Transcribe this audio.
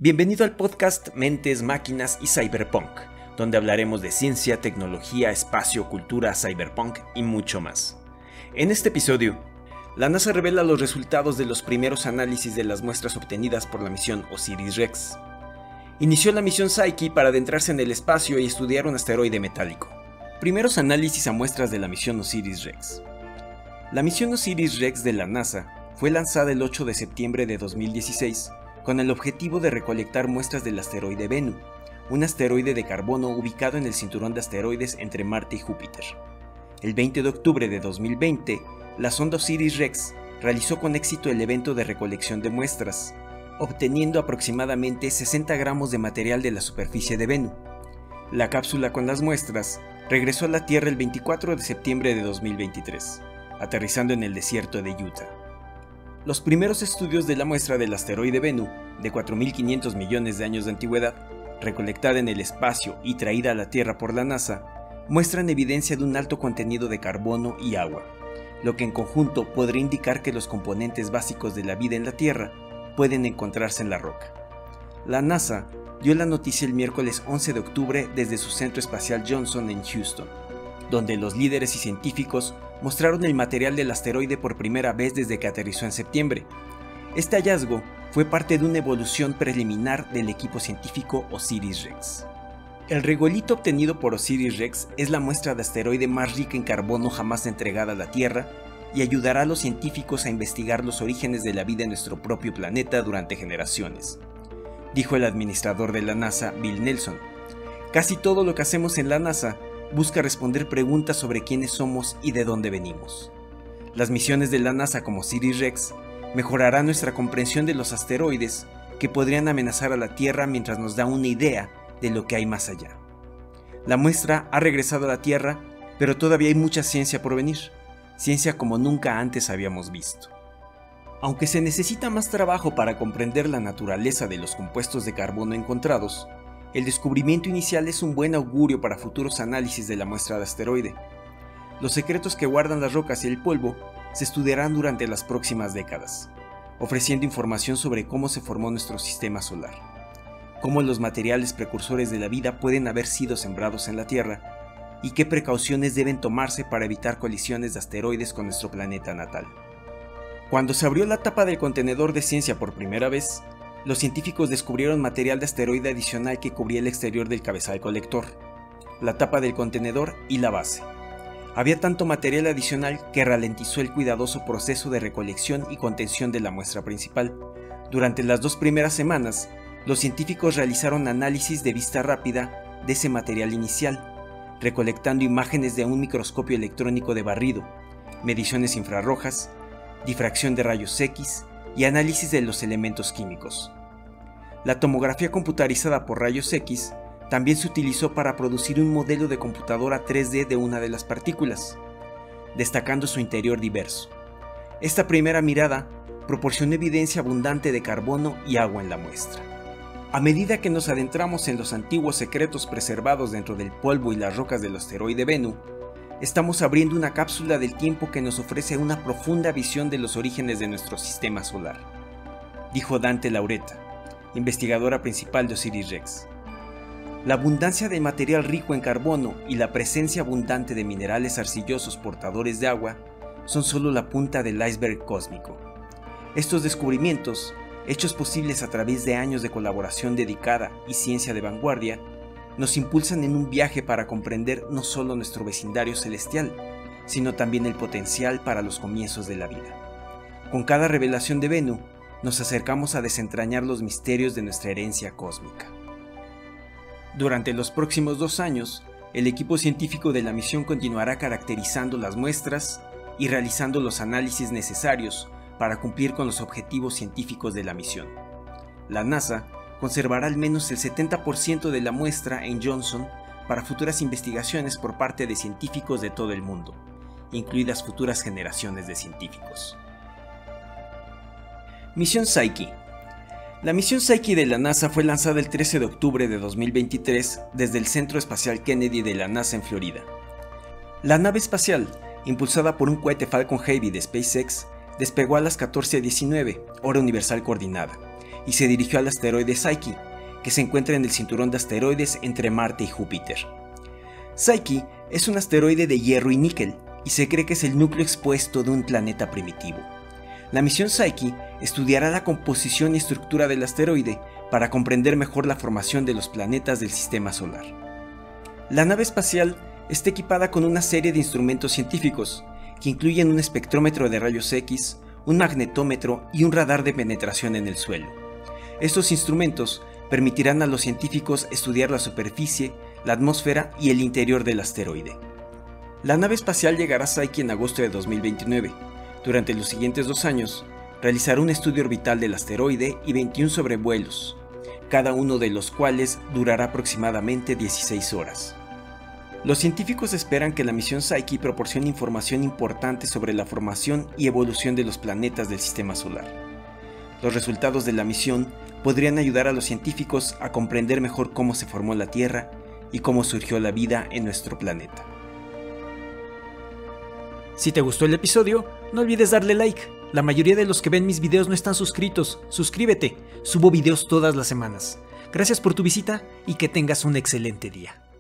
Bienvenido al podcast Mentes, Máquinas y Cyberpunk, donde hablaremos de ciencia, tecnología, espacio, cultura, cyberpunk y mucho más. En este episodio, la NASA revela los resultados de los primeros análisis de las muestras obtenidas por la misión OSIRIS-REx. Inició la misión Psyche para adentrarse en el espacio y estudiar un asteroide metálico. Primeros análisis a muestras de la misión OSIRIS-REx. La misión OSIRIS-REx de la NASA fue lanzada el 8 de septiembre de 2016 con el objetivo de recolectar muestras del asteroide Bennu, un asteroide de carbono ubicado en el cinturón de asteroides entre Marte y Júpiter. El 20 de octubre de 2020, la sonda OSIRIS-REx realizó con éxito el evento de recolección de muestras, obteniendo aproximadamente 60 gramos de material de la superficie de Bennu. La cápsula con las muestras regresó a la Tierra el 24 de septiembre de 2023, aterrizando en el desierto de Utah. Los primeros estudios de la muestra del asteroide Bennu, de 4.500 millones de años de antigüedad, recolectada en el espacio y traída a la Tierra por la NASA, muestran evidencia de un alto contenido de carbono y agua, lo que en conjunto podría indicar que los componentes básicos de la vida en la Tierra pueden encontrarse en la roca. La NASA dio la noticia el miércoles 11 de octubre desde su Centro Espacial Johnson en Houston, donde los líderes y científicos mostraron el material del asteroide por primera vez desde que aterrizó en septiembre. Este hallazgo fue parte de una evolución preliminar del equipo científico OSIRIS-REx. El regolito obtenido por OSIRIS-REx es la muestra de asteroide más rica en carbono jamás entregada a la Tierra y ayudará a los científicos a investigar los orígenes de la vida en nuestro propio planeta durante generaciones, dijo el administrador de la NASA, Bill Nelson. Casi todo lo que hacemos en la NASA busca responder preguntas sobre quiénes somos y de dónde venimos. Las misiones de la NASA como OSIRIS-REx mejorarán nuestra comprensión de los asteroides que podrían amenazar a la Tierra mientras nos da una idea de lo que hay más allá. La muestra ha regresado a la Tierra, pero todavía hay mucha ciencia por venir, ciencia como nunca antes habíamos visto. Aunque se necesita más trabajo para comprender la naturaleza de los compuestos de carbono encontrados, el descubrimiento inicial es un buen augurio para futuros análisis de la muestra de asteroide. Los secretos que guardan las rocas y el polvo se estudiarán durante las próximas décadas, ofreciendo información sobre cómo se formó nuestro sistema solar, cómo los materiales precursores de la vida pueden haber sido sembrados en la Tierra y qué precauciones deben tomarse para evitar colisiones de asteroides con nuestro planeta natal. Cuando se abrió la tapa del contenedor de ciencia por primera vez, los científicos descubrieron material de asteroide adicional que cubría el exterior del cabezal colector, la tapa del contenedor y la base. Había tanto material adicional que ralentizó el cuidadoso proceso de recolección y contención de la muestra principal. Durante las 2 primeras semanas, los científicos realizaron análisis de vista rápida de ese material inicial, recolectando imágenes de un microscopio electrónico de barrido, mediciones infrarrojas, difracción de rayos X y análisis de los elementos químicos. La tomografía computarizada por rayos X también se utilizó para producir un modelo de computadora 3D de una de las partículas, destacando su interior diverso. Esta primera mirada proporcionó evidencia abundante de carbono y agua en la muestra. A medida que nos adentramos en los antiguos secretos preservados dentro del polvo y las rocas del asteroide Bennu, estamos abriendo una cápsula del tiempo que nos ofrece una profunda visión de los orígenes de nuestro sistema solar, dijo Dante Lauretta, investigadora principal de OSIRIS-REx. La abundancia de material rico en carbono y la presencia abundante de minerales arcillosos portadores de agua son solo la punta del iceberg cósmico. Estos descubrimientos, hechos posibles a través de años de colaboración dedicada y ciencia de vanguardia, nos impulsan en un viaje para comprender no solo nuestro vecindario celestial, sino también el potencial para los comienzos de la vida. Con cada revelación de Bennu, nos acercamos a desentrañar los misterios de nuestra herencia cósmica. Durante los próximos 2 años, el equipo científico de la misión continuará caracterizando las muestras y realizando los análisis necesarios para cumplir con los objetivos científicos de la misión. La NASA conservará al menos el 70% de la muestra en Johnson para futuras investigaciones por parte de científicos de todo el mundo, incluidas futuras generaciones de científicos. Misión Psyche. La misión Psyche de la NASA fue lanzada el 13 de octubre de 2023 desde el Centro Espacial Kennedy de la NASA en Florida. La nave espacial, impulsada por un cohete Falcon Heavy de SpaceX, despegó a las 14:19, hora universal coordinada, y se dirigió al asteroide Psyche, que se encuentra en el cinturón de asteroides entre Marte y Júpiter. Psyche es un asteroide de hierro y níquel, y se cree que es el núcleo expuesto de un planeta primitivo. La misión Psyche estudiará la composición y estructura del asteroide para comprender mejor la formación de los planetas del sistema solar. La nave espacial está equipada con una serie de instrumentos científicos, que incluyen un espectrómetro de rayos X, un magnetómetro y un radar de penetración en el suelo. Estos instrumentos permitirán a los científicos estudiar la superficie, la atmósfera y el interior del asteroide. La nave espacial llegará a Psyche en agosto de 2029. Durante los siguientes 2 años, realizará un estudio orbital del asteroide y 21 sobrevuelos, cada uno de los cuales durará aproximadamente 16 horas. Los científicos esperan que la misión Psyche proporcione información importante sobre la formación y evolución de los planetas del sistema solar. Los resultados de la misión podrían ayudar a los científicos a comprender mejor cómo se formó la Tierra y cómo surgió la vida en nuestro planeta. Si te gustó el episodio, no olvides darle like. La mayoría de los que ven mis videos no están suscritos. Suscríbete, subo videos todas las semanas. Gracias por tu visita y que tengas un excelente día.